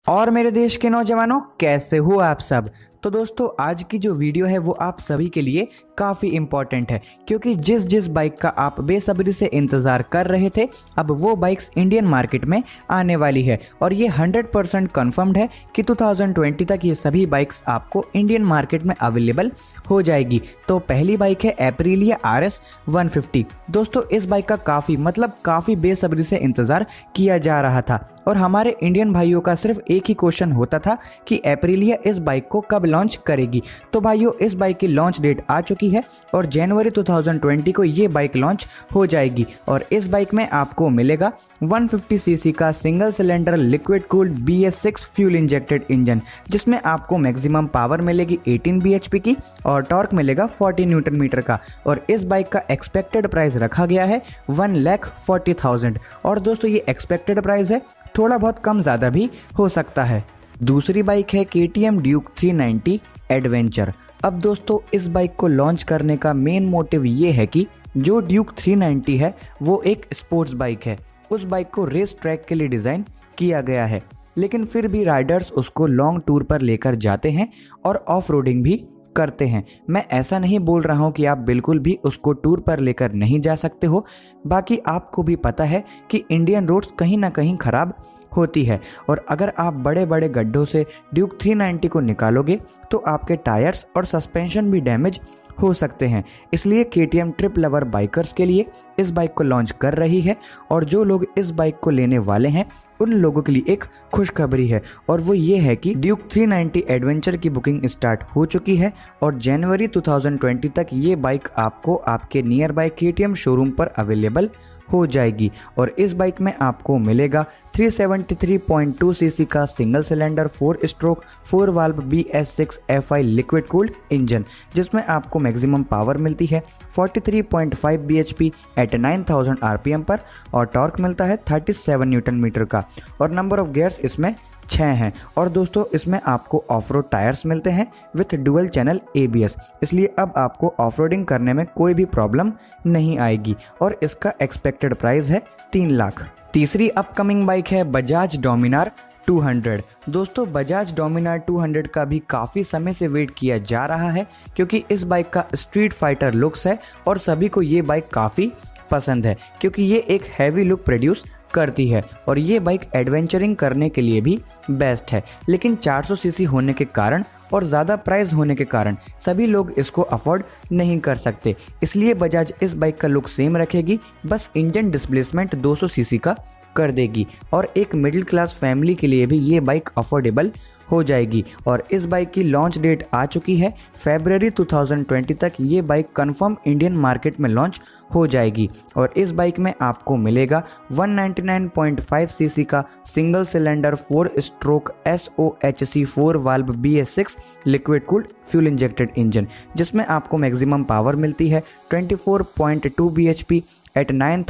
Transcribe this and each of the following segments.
और मेरे देश के नौजवानों, कैसे हो आप सब। तो दोस्तों, आज की जो वीडियो है वो आप सभी के लिए काफ़ी इम्पॉर्टेंट है, क्योंकि जिस जिस बाइक का आप बेसब्री से इंतज़ार कर रहे थे, अब वो बाइक्स इंडियन मार्केट में आने वाली है। और ये 100% कन्फर्म्ड है कि 2020 तक ये सभी बाइक्स आपको इंडियन मार्केट में अवेलेबल हो जाएगी। तो पहली बाइक है एप्रिलिया RS 150। दोस्तों, इस बाइक का काफ़ी बेसब्री से इंतज़ार किया जा रहा था और हमारे इंडियन भाइयों का सिर्फ एक ही क्वेश्चन होता था कि एप्रिलिया इस बाइक को कब लॉन्च करेगी। तो भाइयों, इस बाइक की लॉन्च डेट आ चुकी है और जनवरी 2020 को ये बाइक लॉन्च हो जाएगी। और इस बाइक में आपको मिलेगा 150 सीसी का single cylinder liquid cooled BS6 fuel injected engine, जिसमें आपको मैक्सिमम पावर मिलेगी 18 bhp की और टॉर्क मिलेगा 40 न्यूटन मीटर का। और इस बाइक का एक्सपेक्टेड प्राइस रखा गया है 1,40,000। और दोस्तों, ये एक्सपेक्टेड प्राइस है, थोड़ा बहुत कम ज़्यादा भी हो सकता है। दूसरी बाइक है KTM ड्यूक 390 एडवेंचर। अब दोस्तों, इस बाइक को लॉन्च करने का मेन मोटिव ये है कि जो ड्यूक 390 है वो एक स्पोर्ट्स बाइक है। उस बाइक को रेस ट्रैक के लिए डिज़ाइन किया गया है, लेकिन फिर भी राइडर्स उसको लॉन्ग टूर पर लेकर जाते हैं और ऑफ रोडिंग भी करते हैं। मैं ऐसा नहीं बोल रहा हूं कि आप बिल्कुल भी उसको टूर पर लेकर नहीं जा सकते हो। बाकी आपको भी पता है कि इंडियन रोड्स कहीं ना कहीं ख़राब होती है, और अगर आप बड़े बड़े गड्ढों से ड्यूक 390 को निकालोगे तो आपके टायर्स और सस्पेंशन भी डैमेज हो सकते हैं। इसलिए KTM ट्रिप लवर बाइकर्स के लिए इस बाइक को लॉन्च कर रही है। और जो लोग इस बाइक को लेने वाले हैं उन लोगों के लिए एक खुशखबरी है, और वो ये है कि ड्यूक 390 एडवेंचर की बुकिंग स्टार्ट हो चुकी है और जनवरी 2020 तक ये बाइक आपको आपके नियर बाय KTM शोरूम पर अवेलेबल हो जाएगी। और इस बाइक में आपको मिलेगा 373.2 सीसी का single cylinder 4 stroke 4 valve BS6 FI liquid cooled engine, जिसमें आपको मैक्सिमम पावर मिलती है 43.5 bhp एट 9000 RPM पर और टॉर्क मिलता है 37 न्यूटन मीटर का। और नंबर ऑफ गियर्स इसमें 6 हैं। और दोस्तों, इसमें आपको ऑफ रोड टायर्स मिलते हैं विथ डुअल चैनल ABS, इसलिए अब आपको ऑफ रोडिंग करने में कोई भी प्रॉब्लम नहीं आएगी। और इसका एक्सपेक्टेड प्राइस है 3 लाख। तीसरी अपकमिंग बाइक है बजाज डोमिनार 200। दोस्तों, बजाज डोमिनार 200 का भी काफ़ी समय से वेट किया जा रहा है, क्योंकि इस बाइक का स्ट्रीट फाइटर लुक्स है और सभी को ये बाइक काफ़ी पसंद है, क्योंकि ये एक हैवी लुक प्रोड्यूस करती है। और ये बाइक एडवेंचरिंग करने के लिए भी बेस्ट है, लेकिन 400 सीसी होने के कारण और ज़्यादा प्राइस होने के कारण सभी लोग इसको अफोर्ड नहीं कर सकते। इसलिए बजाज इस बाइक का लुक सेम रखेगी, बस इंजन डिस्प्लेसमेंट 200 सीसी का कर देगी। और एक मिडिल क्लास फैमिली के लिए भी ये बाइक अफोर्डेबल हो जाएगी। और इस बाइक की लॉन्च डेट आ चुकी है, फरवरी 2020 तक ये बाइक कंफर्म इंडियन मार्केट में लॉन्च हो जाएगी। और इस बाइक में आपको मिलेगा 199.5 सीसी का single cylinder 4 stroke SOHC 4 valve BS6 liquid cooled fuel injected engine, जिसमें आपको मैक्सिमम पावर मिलती है 24.2 bhp एट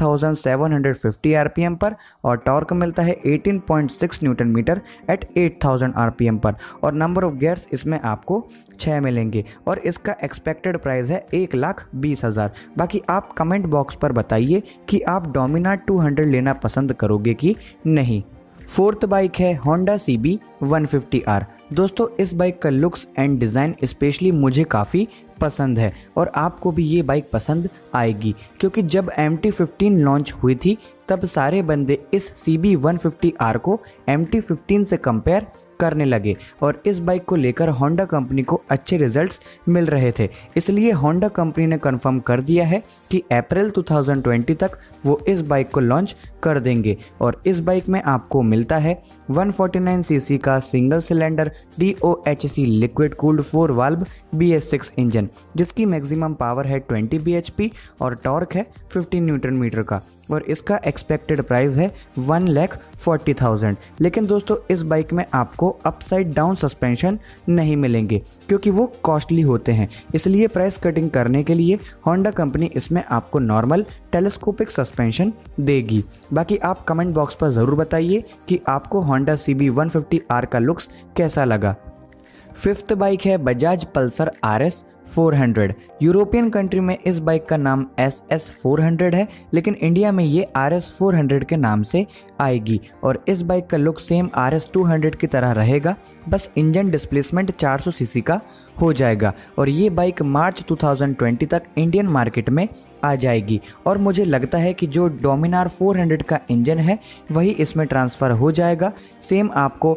9750 RPM पर और टॉर्क मिलता है 18.6 न्यूटन मीटर एट 8000 RPM पर। और नंबर ऑफ गियर्स इसमें आपको 6 मिलेंगे और इसका एक्सपेक्टेड प्राइस है 1,20,000। बाकी आप कमेंट बॉक्स पर बताइए कि आप डोमिनार 200 लेना पसंद करोगे कि नहीं। फोर्थ बाइक है होंडा CB 150R। दोस्तों, इस बाइक का लुक्स एंड डिज़ाइन स्पेशली मुझे काफ़ी पसंद है और आपको भी ये बाइक पसंद आएगी, क्योंकि जब MT-15 लॉन्च हुई थी तब सारे बंदे इस CB 150R को MT-15 से कंपेयर करने लगे और इस बाइक को लेकर होंडा कंपनी को अच्छे रिजल्ट्स मिल रहे थे। इसलिए होंडा कंपनी ने कंफर्म कर दिया है कि अप्रैल 2020 तक वो इस बाइक को लॉन्च कर देंगे। और इस बाइक में आपको मिलता है 149 सीसी का single cylinder DOHC liquid cooled 4 valve BS6 engine, जिसकी मैक्सिमम पावर है 20 bhp और टॉर्क है 15 न्यूटन मीटर का। और इसका एक्सपेक्टेड प्राइस है 1,40,000। लेकिन दोस्तों, इस बाइक में आपको अपसाइड डाउन सस्पेंशन नहीं मिलेंगे, क्योंकि वो कॉस्टली होते हैं। इसलिए प्राइस कटिंग करने के लिए होंडा कंपनी इसमें आपको नॉर्मल टेलीस्कोपिक सस्पेंशन देगी। बाकी आप कमेंट बॉक्स पर ज़रूर बताइए कि आपको होंडा CB 150R का लुक्स कैसा लगा। फिफ्थ बाइक है Bajaj Pulsar RS 400। European country में इस बाइक का नाम SS 400 है, लेकिन इंडिया में ये RS 400 के नाम से आएगी। और इस बाइक का लुक सेम RS 200 की तरह रहेगा, बस इंजन डिस्प्लेसमेंट 400 सीसी का हो जाएगा। और ये बाइक मार्च 2020 तक इंडियन मार्केट में आ जाएगी। और मुझे लगता है कि जो डोमिनार 400 का इंजन है वही इसमें ट्रांसफ़र हो जाएगा। सेम आपको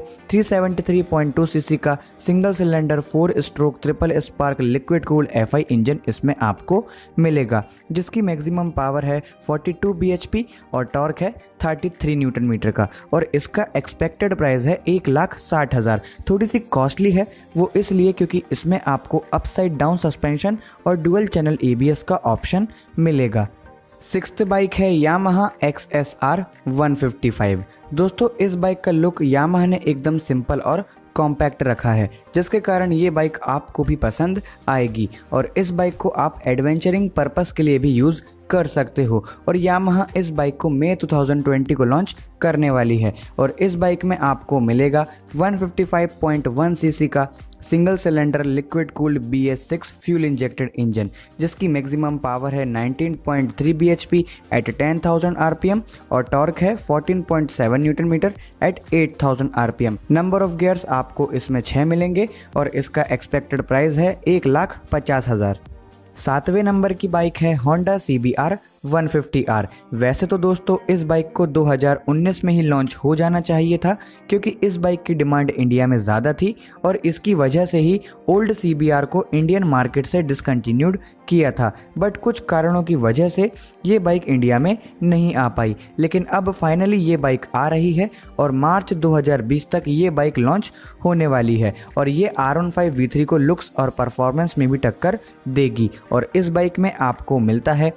373.2 सीसी का single cylinder 4 stroke triple spark liquid cooled FI engine इसमें आपको मिलेगा, जिसकी मैक्सिमम पावर है 42 bhp और टॉर्क है 33 न्यूटन मीटर का। और इसका एक्सपेक्टेड प्राइस है 1,60,000। थोड़ी सी कॉस्टली है, वो इसलिए क्योंकि इसमें आपको अपसाइड डाउन सस्पेंशन और डुअल चैनल ABS का ऑप्शन मिलेगा। सिक्स्थ बाइक है यामाहा XSR 155। दोस्तों इस बाइक का लुक यामाहा ने एकदम सिंपल और कॉम्पैक्ट रखा है, जिसके कारण ये बाइक आपको भी पसंद आएगी। और इस बाइक को आप एडवेंचरिंग पर्पस के लिए भी यूज़ कर सकते हो। और यामाहा इस बाइक को मई 2020 को लॉन्च करने वाली है। और इस बाइक में आपको मिलेगा 155.1 सीसी का single cylinder liquid cooled BS6 fuel injected engine, जिसकी मैक्सिमम पावर है 19.3 bhp एट 10,000 RPM और टॉर्क है 14.7 newton metre at 8,000 RPM। Number of gears आपको इसमें 6 मिलेंगे और इसका एक्सपेक्टेड प्राइस है 1,50,000। सातवें नंबर की बाइक है होंडा CBR 150R। वैसे तो दोस्तों इस बाइक को 2019 में ही लॉन्च हो जाना चाहिए था, क्योंकि इस बाइक की डिमांड इंडिया में ज़्यादा थी और इसकी वजह से ही ओल्ड CBR को इंडियन मार्केट से डिसकंटिन्यूड किया था। बट कुछ कारणों की वजह से ये बाइक इंडिया में नहीं आ पाई, लेकिन अब फाइनली ये बाइक आ रही है और मार्च 2020 तक ये बाइक लॉन्च होने वाली है। और ये R15 V3 को लुक्स और परफॉर्मेंस में भी टक्कर देगी। और इस बाइक में आपको मिलता है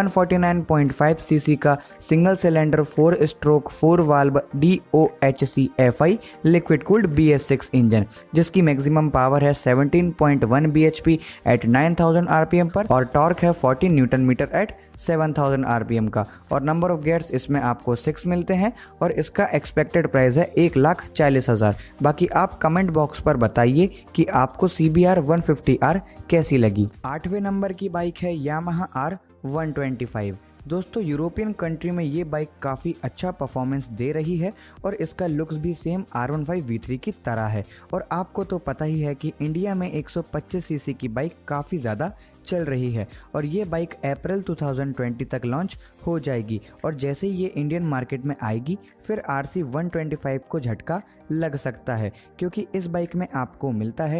149.5 सीसी का single cylinder 4 stroke 4 valve DOHC FI liquid cooled BS6 engine, जिसकी मैक्सिमम पावर है 17.1 bhp एट 9,000 RPM पर और टॉर्क है 14 न्यूटन मीटर एट 7,000 RPM का। और नंबर ऑफ गियर्स इसमें आपको 6 मिलते हैं और इसका एक्सपेक्टेड प्राइस है 1,40,000। बाकी आप कमेंट बॉक्स पर बताइए कि आपको CBR 150R कैसी लगी। आठवें नंबर की बाइक है यामाहा R125। दोस्तों यूरोपियन कंट्री में ये बाइक काफ़ी अच्छा परफॉर्मेंस दे रही है और इसका लुक्स भी सेम R15 V3 की तरह है। और आपको तो पता ही है कि इंडिया में 125 सीसी की बाइक काफ़ी ज़्यादा चल रही है और ये बाइक अप्रैल 2020 तक लॉन्च हो जाएगी। और जैसे ही ये इंडियन मार्केट में आएगी फिर RC 125 को झटका लग सकता है, क्योंकि इस बाइक में आपको मिलता है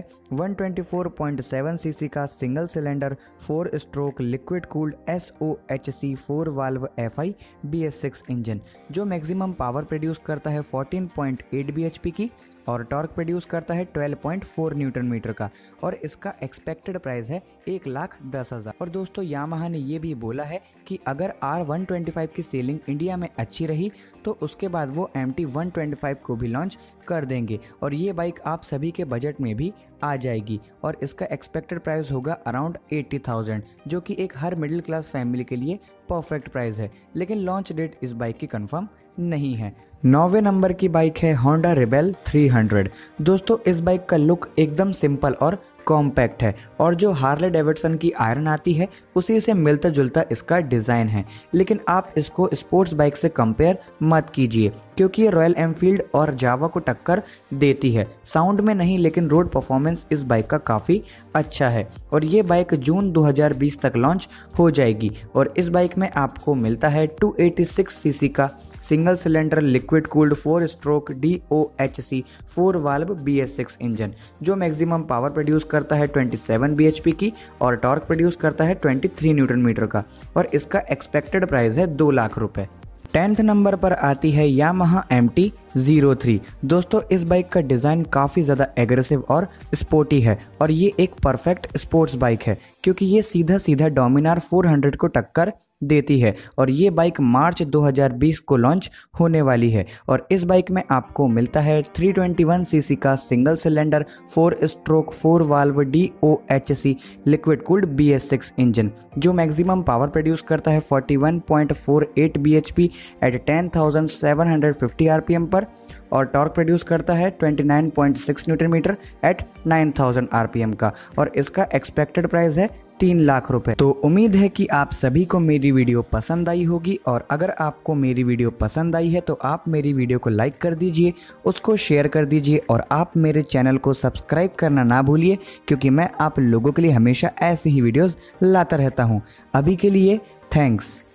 124.7 सीसी का single cylinder 4 stroke liquid cooled SOHC 4 valve FI BS6 engine, जो मैक्सिमम पावर प्रोड्यूस करता है 14.8 bhp की और टॉर्क प्रोड्यूस करता है 12.4 न्यूटन मीटर का। और इसका एक्सपेक्टेड प्राइस है 1,10,000। और दोस्तों यामाहा ने ये भी बोला है कि अगर R125 की सेलिंग इंडिया में अच्छी रही तो उसके बाद वो MT 125 को भी लॉन्च कर देंगे और ये बाइक आप सभी के बजट में भी आ जाएगी। और इसका एक्सपेक्टेड प्राइस होगा अराउंड 80,000, जो कि एक हर मिडिल क्लास फैमिली के लिए परफेक्ट प्राइस है। लेकिन लॉन्च डेट इस बाइक की कंफर्म नहीं है। 9वें नंबर की बाइक है होंडा रेबेल 300। दोस्तों इस बाइक का लुक एकदम सिंपल और कॉम्पैक्ट है और जो हार्ले डेविडसन की आयरन आती है उसी से मिलता जुलता इसका डिज़ाइन है। लेकिन आप इसको स्पोर्ट्स बाइक से कंपेयर मत कीजिए, क्योंकि ये रॉयल एनफील्ड और जावा को टक्कर देती है। साउंड में नहीं लेकिन रोड परफॉर्मेंस इस बाइक का काफ़ी अच्छा है और ये बाइक जून 2020 तक लॉन्च हो जाएगी। और इस बाइक में आपको मिलता है 286 सीसी का single cylinder liquid cooled 4 stroke DOHC 4 valve BS6 engine, जो मैक्सिमम पावर प्रोड्यूस करता है 27 bhp की और टॉर्क प्रोड्यूस करता है 23 न्यूटन मीटर का। और इसका एक्सपेक्टेड प्राइस है 2 लाख रुपए। 10th नंबर पर आती है यामाहा MT-03। दोस्तों इस बाइक का डिज़ाइन काफ़ी ज़्यादा एग्रेसिव और स्पोर्टी है और ये एक परफेक्ट स्पोर्ट्स बाइक है, क्योंकि ये सीधा सीधा डोमिनार 400 को टक्कर देती है और ये बाइक मार्च 2020 को लॉन्च होने वाली है। और इस बाइक में आपको मिलता है 321 सीसी का single cylinder 4 stroke 4 valve DOHC liquid cooled BS6 engine, जो मैक्सिमम पावर प्रोड्यूस करता है 41.48 bhp एट 10,750 RPM पर और टॉर्क प्रोड्यूस करता है 29.6 न्यूटन मीटर एट 9,000 RPM का। और इसका एक्सपेक्टेड प्राइस है 3 लाख रुपए। तो उम्मीद है कि आप सभी को मेरी वीडियो पसंद आई होगी, और अगर आपको मेरी वीडियो पसंद आई है तो आप मेरी वीडियो को लाइक कर दीजिए, उसको शेयर कर दीजिए, और आप मेरे चैनल को सब्सक्राइब करना ना भूलिए, क्योंकि मैं आप लोगों के लिए हमेशा ऐसी ही वीडियोस लाता रहता हूँ। अभी के लिए थैंक्स।